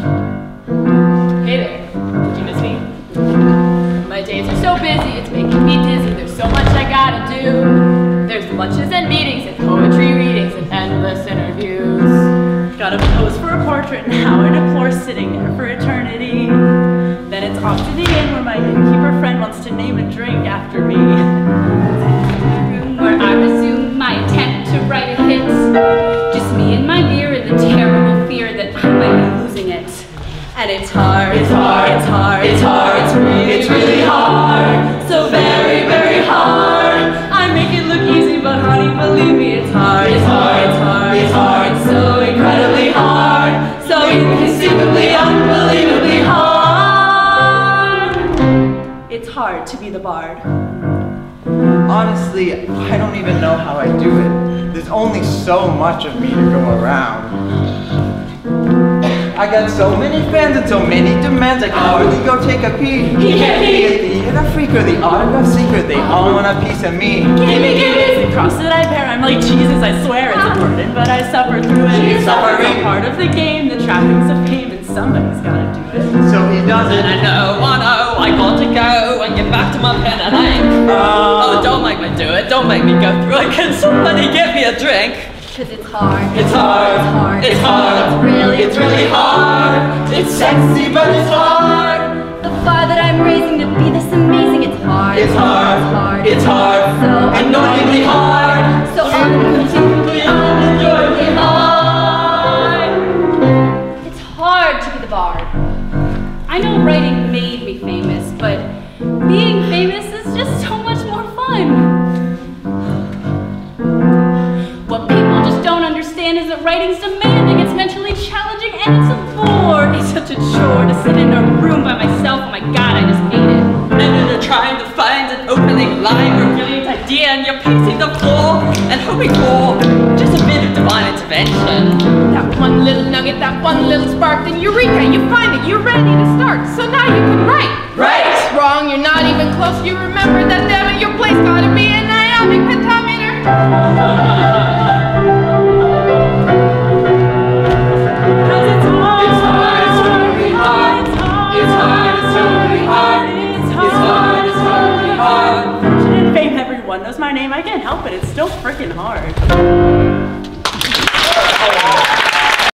Hey there, did you miss me? My days are so busy, it's making me dizzy. There's so much I gotta do. There's lunches and meetings and poetry readings and endless interviews. Gotta pose for a portrait and how I deplore sitting there for eternity. Then it's off to the inn where my innkeeper friend wants to name a drink after me. Where I resume my attempt to write a hit. Just me and my beer and the terrible fear that I might be losing it. And it's hard, it's hard, it's hard, it's hard, it's really hard, so very, very hard. I make it look easy, but honey, believe me, it's hard. It's hard, it's hard, it's hard, so incredibly hard, so inconceivably, unbelievably hard. It's hard to be the bard. Honestly, I don't even know how I do it. There's only so much of me to go around. I got so many fans and so many demands, I can hardly go take a peek. The theater freak or the autograph seeker, they all want a piece of me. Give me, the cross that I bear. I'm like Jesus, I swear it's a burden, but I suffer through it. She's suffering. It's a part of the game, the trappings of fame, and somebody's gotta do it. So he does it. I know, I got to go and get back to my pen and ink. Oh, don't make me do it, don't make me go through it. Can somebody give me a drink? Cause it's hard. It's hard, it's hard, it's really hard. It's sexy, but it's hard. The bar that I'm raising to be this amazing, it's hard. It's hard, it's hard, so annoyingly hard. So unconceivably, unenjoyably hard. It's hard to be the bard. I know writing made me famous, but being famous is just so much more fun. What people just don't understand is that writing's demanding, it's mentally challenging, and it's a bore. It's such a chore to sit in a room by myself. Oh my god, I just hate it. And then you're trying to find an opening line or brilliant idea, and you're pacing the floor and hoping for just a bit of divine intervention. That one little nugget, that one little spark, then eureka, you find it, you're ready to start. So now you can write. Right! Wrong, you're not even close, you remember that damn it, your place gotta be an iambic pentameter. Fortune and fame, everyone knows my name. I can't help it, it's still freaking hard.